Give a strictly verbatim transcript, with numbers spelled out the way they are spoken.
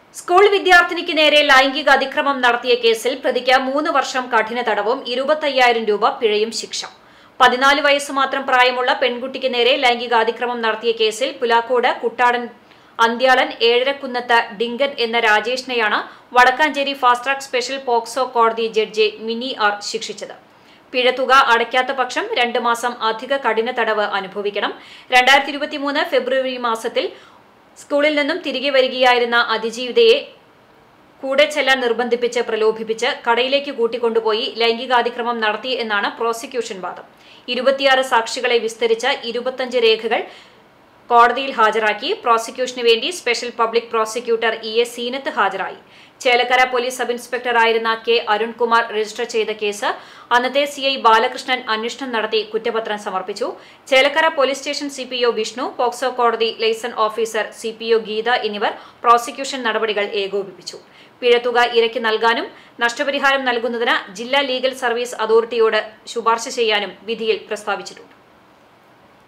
School വിദ്യാർത്ഥിനിക്ക് നേരെ ലൈംഗിക അതിക്രമം നടത്തിയ കേസിൽ പ്രതിക്ക് മൂന്ന് വർഷം കഠിന തടവും ഇരുപത്തയ്യായിരം രൂപ പിഴയും ശിക്ഷ. പതിനാല് വയസ്സ് മാത്രം പ്രായമുള്ള പെൺകുട്ടിക്ക് നേരെ ലൈംഗിക അതിക്രമം നടത്തിയ കേസിൽ പുലാക്കോട് കുട്ടാടൻ അന്ത്യാളൻ ഏഴരക്കുന്നത്ത് ഡിങ്കൻ എന്ന രാജേഷിനെയാണ് Vadakkanchery fast track special POCSO കോടതി ജഡ്ജി മിനി ആർ ശിക്ഷിച്ചത്. പിഴത്തുക അടയ്ക്കാത്ത പക്ഷം രണ്ട് മാസം അധിക കഠിന തടവ് അനുഭവിക്കണം. രണ്ടായിരത്തി ഇരുപത്തിമൂന്ന് ഫെബ്രുവരി മാസത്തിൽ സ്കൂളിൽ നിന്നും തിരികെ വരികയായിരുന്ന അതിജീവിതയെ കൂടെ ചെല്ലാൻ നിർബന്ധിപ്പിച്ച് പ്രലോഭിപ്പിച്ച് കടയിലേക്ക് കൂട്ടിക്കൊണ്ടുപോയി ലൈംഗികാതിക്രമം നടത്തി എന്നാണ് പ്രോസിക്യൂഷൻ വാദം. ഇരുപത്തിയാറ് സാക്ഷികളെ വിസ്തരിച്ച ഇരുപത്തിയഞ്ച് രേഖകൾ കോടതിയിൽ ഹാജരാക്കി. പ്രോസിക്യൂഷന് വേണ്ടി special public prosecutor E A Seenath ഹാജരായി. ചേലക്കര പോലീസ് സബ് ഇൻസ്പെക്ടറായിരുന്ന കെ അരുൺകുമാർ രജിസ്റ്റർ ചെയ്ത കേസ് അന്നത്തെ സി ഐ ബാലകൃഷ്ണൻ അന്വേഷണം നടത്തി കുറ്റപത്രം സമർപ്പിച്ചു. Chelakkara police station C P O Vishnu, POCSO കോടതി liaison officer C P O Geetha എന്നിവർ പ്രോസിക്യൂഷൻ നടപടികൾ ഏകോപിപ്പിച്ചു. പിഴത്തുക ഇരയ്ക്ക് നൽകാനും നഷ്ടപരിഹാരം നൽകുന്നതിന് ജില്ലാ ലീഗൽ സർവീസ് അതോറിറ്റിയോട് ശുപാർശ ചെയ്യാനും വിധിയിൽ പ്രസ്താവിച്ചിട്ടുണ്ട്.